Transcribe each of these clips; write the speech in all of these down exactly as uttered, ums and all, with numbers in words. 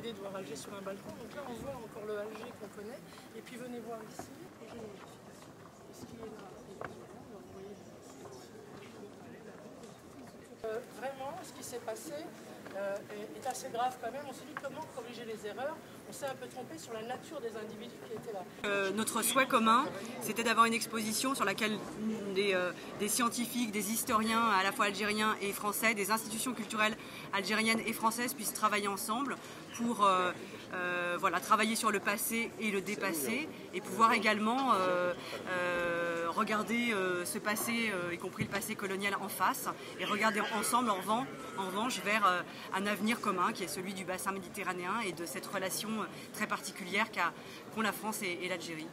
l'idée de voir Alger sur un balcon. Donc là, on voit encore le Alger qu'on connaît. Et puis venez voir ici. Ce qui est là, évidemment, vous voyez, euh, vraiment, ce qui s'est passé euh, est, est assez grave quand même. On s'est dit comment corriger les erreurs. On s'est un peu trompé sur la nature des individus qui étaient là. Euh, notre souhait commun, c'était d'avoir une exposition sur laquelle des, euh, des scientifiques, des historiens à la fois algériens et français, des institutions culturelles algériennes et françaises puissent travailler ensemble pour euh, euh, voilà, travailler sur le passé et le dépassé et pouvoir également euh, euh, regarder euh, ce passé, euh, y compris le passé colonial en face et regarder ensemble en revanche, en revanche vers euh, un avenir commun qui est celui du bassin méditerranéen et de cette relation très particulière qu'a, qu'ont la France et, et l'Algérie.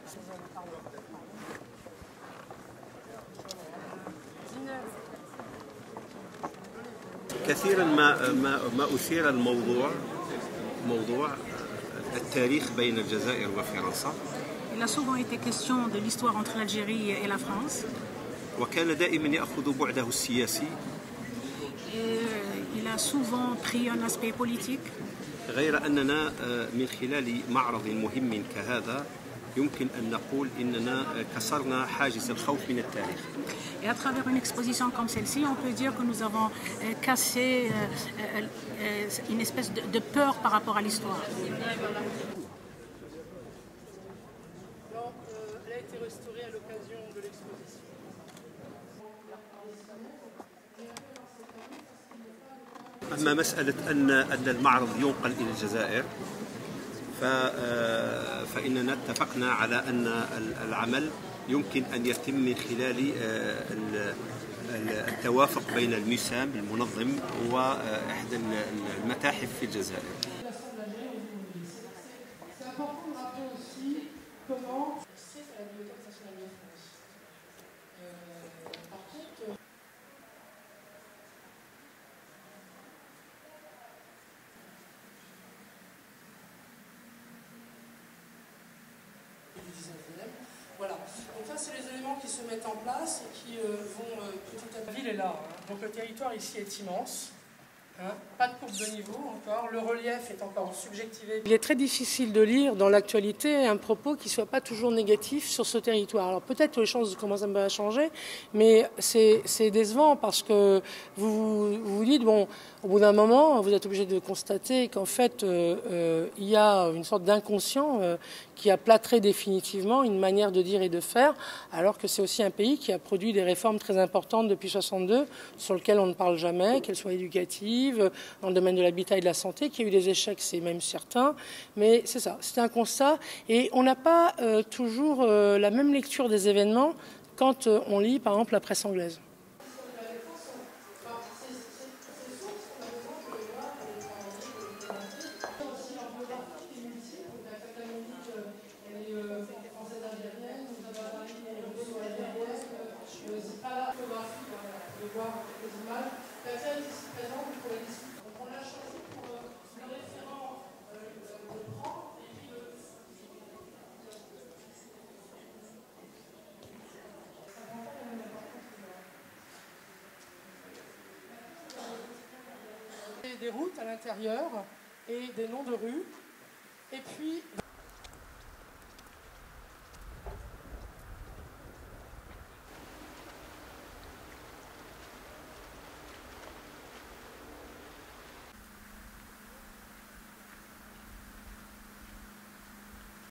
كثيرا ما ما ما أثير الموضوع موضوع التاريخ بين الجزائر وفرنسا. Il a souvent été question de l'histoire entre l'Algérie et la France. وكان دائما يأخذ بعده السياسي. Et il a souvent pris un aspect politique. غير أننا من خلال معرض مهم كهذا يمكن أن نقول إننا كسرنا حاجز الخوف من التاريخ. Et à travers une exposition comme celle-ci, on peut dire que nous avons cassé une espèce de peur par rapport à l'histoire. Elle a été restaurée à l'occasion de l'exposition. أما مسألة أن أن المعرض ينقل إلى الجزائر فإننا اتفقنا على أن العمل يمكن أن يتم من خلال التوافق بين الميسام المنظم وإحدى المتاحف في الجزائر. Voilà, donc là c'est les éléments qui se mettent en place et qui euh, vont euh, petit à petit. La ville est là, hein. Donc le territoire ici est immense, hein. Pas de coupe de niveau encore, le relief est encore subjectivé. Il est très difficile de lire dans l'actualité un propos qui ne soit pas toujours négatif sur ce territoire. Alors peut-être que les choses commencent un peu à changer, mais c'est décevant parce que vous, vous vous dites, bon, au bout d'un moment, vous êtes obligé de constater qu'en fait, euh, euh, il y a une sorte d'inconscient euh, qui a plâtré définitivement une manière de dire et de faire, alors que c'est aussi un pays qui a produit des réformes très importantes depuis soixante-deux, sur lesquelles on ne parle jamais, qu'elles soient éducatives, dans le domaine de l'habitat et de la santé, qui a eu des échecs, c'est même certain, mais c'est ça, c'est un constat, et on n'a pas euh, toujours euh, la même lecture des événements quand euh, on lit, par exemple, la presse anglaise. Des routes à l'intérieur et des noms de rues. Et puis